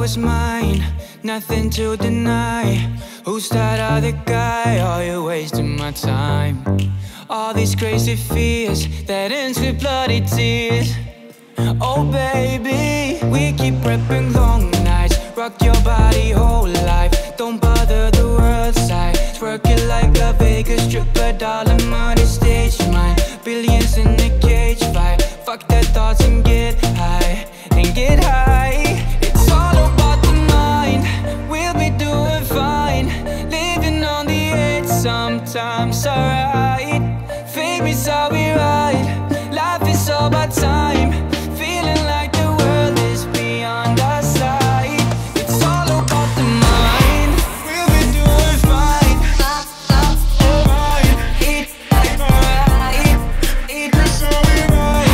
was mine, nothing to deny. Who's that other guy? Are you wasting my time? All these crazy fears that ends with bloody tears. Oh baby, we keep prepping long nights. Rock your body whole life, don't bother the world side. Twerk it like a Vegas stripper, darling, money stage mine. Billions in a cage fight. Fuck their thoughts and get high, and get high. It's all about the mind, we'll be doing fine. Living on the edge, sometimes alright. Fame is how we ride, life is all about time. Feeling like the world is beyond our sight. It's all about the mind, we'll be doing fine. Alright, it's alright. It's how we ride.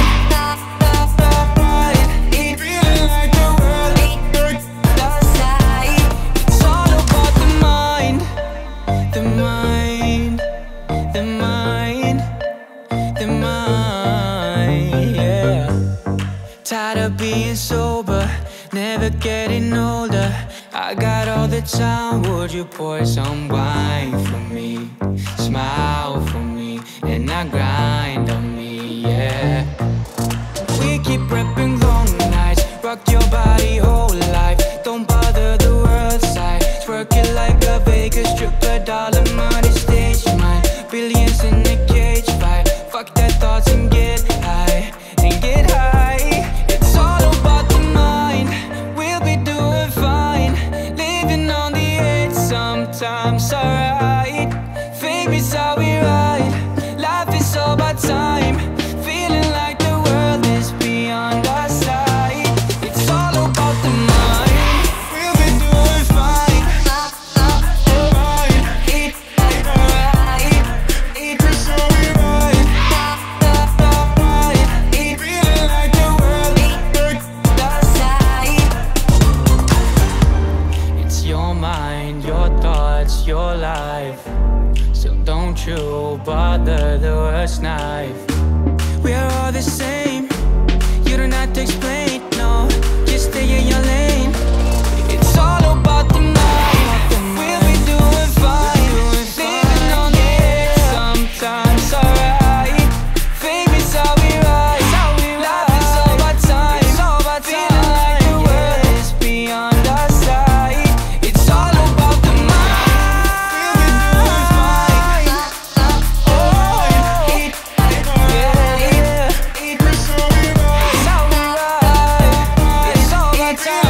Feeling like the world is beyond our sight. It's all about the mind, the mind, the mind, the mind, yeah. Tired of being sober, never getting older. I got all the time, would you pour some wine for me? Smile for me, and not grind on me, yeah. We keep prepping long nights, rock your body whole life. Don't bother the world side, twerk it like a Vegas stripper, darling, money stage mine. Billions in a cage fight, fuck their thoughts and get high, and get high. It's all about the mind, we'll be doing fine. Living on the edge, sometimes alright. Fame is how we ride, life is all about time. Feeling like the world is beyond our sight. It's all about the mind, we'll be doing fine. Alright, it's alright. It's how we ride. Alright, it's feeling like the world is beyond our sight. It's your mind, your thoughts, your life. So don't you bother the worst knife. We are all the same, you don't have to explain, no. Just stay in your lane. It's all about the mind, we'll be doing fine. Living on the edge, sometimes alright. Fame is how we ride, life is all about time. Feeling like the world is beyond our sight. It's all about the mind, we'll be doing fine. Oh, it's how we ride, it's all about time.